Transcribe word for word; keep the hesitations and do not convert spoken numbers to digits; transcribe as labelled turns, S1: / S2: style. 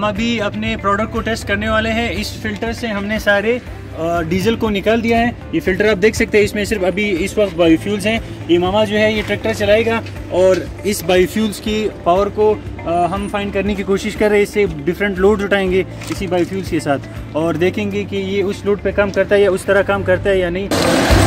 S1: अभी अपने प्रोडक्ट को टेस्ट करने वाले हैं। इस फिल्टर से हमने सारे डीजल को निकाल दिया है। ये फिल्टर आप देख सकते हैं, इसमें सिर्फ अभी इस वक्त बायोफ्यूल्स हैं। ये मामा जो है ये ट्रैक्टर चलाएगा और इस बायोफ्यूल्स की पावर को आ, हम फाइंड करने की कोशिश कर रहे हैं। इससे डिफरेंट लोड उठाएंगे इसी बायोफ्यूल्स के साथ और देखेंगे कि ये उस लोड पे काम करता है या उस तरह काम करता है या नहीं।